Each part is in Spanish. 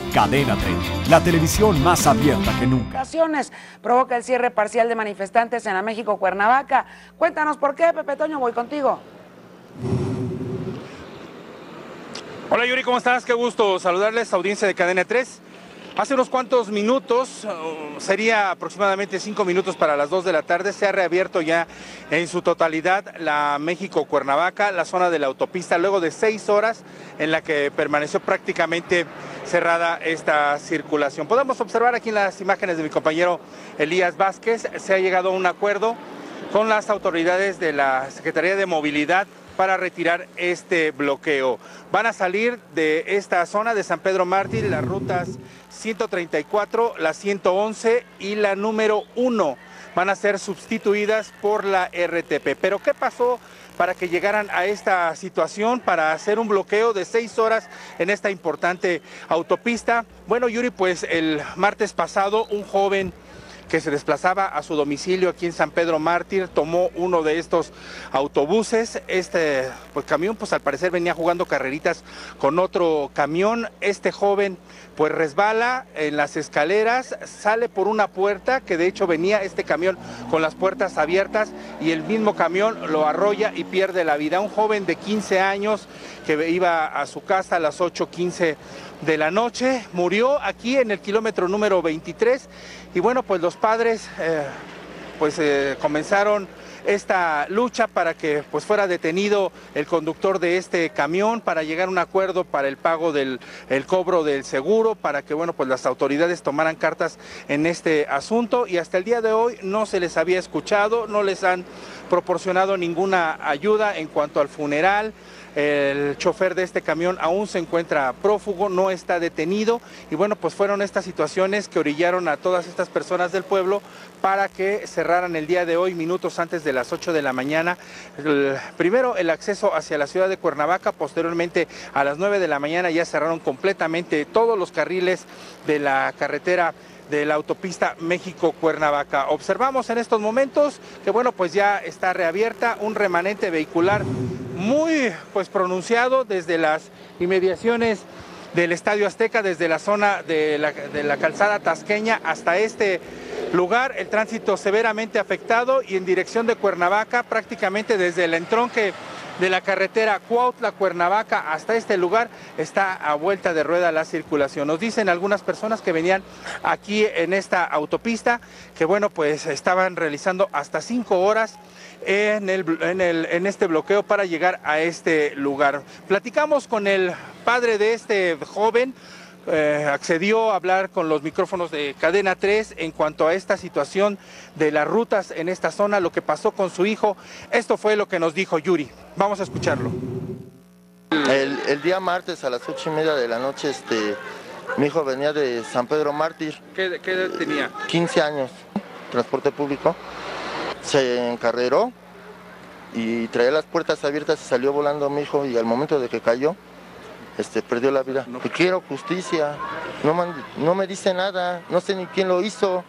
Cadena 30, la televisión más abierta que nunca. Provoca el cierre parcial de manifestantes en la México Cuernavaca. Cuéntanos por qué, Pepe Toño, voy contigo. Hola Yuri, ¿cómo estás? Qué gusto saludarles, audiencia de Cadena 3. Hace unos cuantos minutos, sería aproximadamente 5 minutos para las 2 de la tarde, se ha reabierto ya en su totalidad la México-Cuernavaca, la zona de la autopista, luego de 6 horas en la que permaneció prácticamente cerrada esta circulación. Podemos observar aquí en las imágenes de mi compañero Elías Vázquez, se ha llegado a un acuerdo con las autoridades de la Secretaría de Movilidad para retirar este bloqueo. Van a salir de esta zona de San Pedro Mártir las rutas 134, la 111 y la número 1. Van a ser sustituidas por la RTP. ¿Pero qué pasó para que llegaran a esta situación, para hacer un bloqueo de 6 horas en esta importante autopista? Bueno, Yuri, pues el martes pasado un joven que se desplazaba a su domicilio aquí en San Pedro Mártir, tomó uno de estos autobuses. Este camión, pues al parecer venía jugando carreritas con otro camión. Este joven pues resbala en las escaleras, sale por una puerta, que de hecho venía este camión con las puertas abiertas, y el mismo camión lo arrolla y pierde la vida. Un joven de 15 años que iba a su casa a las 8:15 de la noche, murió aquí en el kilómetro número 23, y bueno, pues los padres comenzaron esta lucha para que pues fuera detenido el conductor de este camión, para llegar a un acuerdo para el pago del cobro del seguro, para que bueno, pues las autoridades tomaran cartas en este asunto, y hasta el día de hoy no se les había escuchado, no les han proporcionado ninguna ayuda en cuanto al funeral. El chofer de este camión aún se encuentra prófugo, no está detenido, y bueno, pues fueron estas situaciones que orillaron a todas estas personas del pueblo para que cerraran el día de hoy, minutos antes de las 8 de la mañana, primero el acceso hacia la ciudad de Cuernavaca, posteriormente a las 9 de la mañana ya cerraron completamente todos los carriles de la carretera de la autopista México-Cuernavaca. Observamos en estos momentos que bueno, pues ya está reabierta, un remanente vehicular muy pronunciado desde las inmediaciones del Estadio Azteca, desde la zona de la calzada tasqueña hasta este lugar, el tránsito severamente afectado, y en dirección de Cuernavaca, prácticamente desde el entronque de la carretera Cuautla-Cuernavaca hasta este lugar está a vuelta de rueda la circulación. Nos dicen algunas personas que venían aquí en esta autopista que bueno, pues estaban realizando hasta 5 horas en este bloqueo para llegar a este lugar. Platicamos con el padre de este joven. Accedió a hablar con los micrófonos de Cadena 3 en cuanto a esta situación de las rutas en esta zona, lo que pasó con su hijo. Esto fue lo que nos dijo Yuri. Vamos a escucharlo. El día martes a las 8:30 de la noche, mi hijo venía de San Pedro Mártir. ¿Qué edad tenía? 15 años, transporte público. Se encarreró y traía las puertas abiertas y salió volando mi hijo, y al momento de que cayó, perdió la vida. Y quiero justicia, no me dice nada, no sé ni quién lo hizo.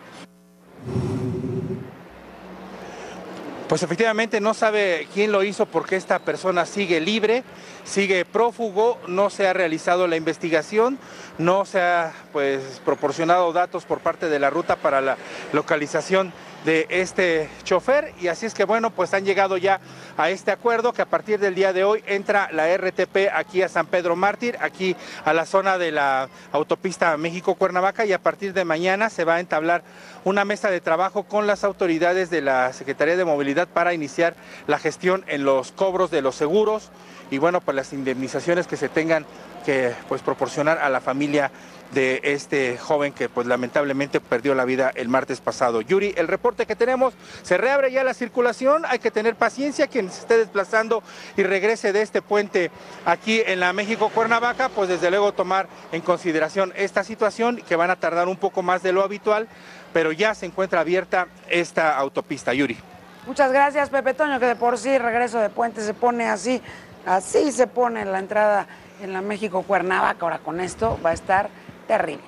Pues efectivamente no sabe quién lo hizo, porque esta persona sigue libre, sigue prófugo, no se ha realizado la investigación, no se ha proporcionado datos por parte de la ruta para la localización de este chofer, y así es que bueno, pues han llegado ya a este acuerdo que a partir del día de hoy entra la RTP aquí a San Pedro Mártir, aquí a la zona de la autopista México-Cuernavaca, y a partir de mañana se va a entablar una mesa de trabajo con las autoridades de la Secretaría de Movilidad para iniciar la gestión en los cobros de los seguros y bueno, pues las indemnizaciones que se tengan que proporcionar a la familia de este joven que lamentablemente perdió la vida el martes pasado. Yuri, el reporte que tenemos, se reabre ya la circulación, hay que tener paciencia, quien se esté desplazando y regrese de este puente aquí en la México-Cuernavaca, pues desde luego tomar en consideración esta situación, que van a tardar un poco más de lo habitual, pero ya se encuentra abierta esta autopista. Yuri. Muchas gracias, Pepe Toño, que de por sí regreso de puente se pone así se pone la entrada en la México-Cuernavaca. Ahora con esto va a estar terrible.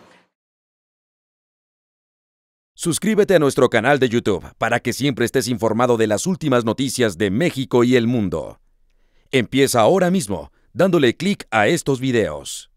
Suscríbete a nuestro canal de YouTube para que siempre estés informado de las últimas noticias de México y el mundo. Empieza ahora mismo dándole clic a estos videos.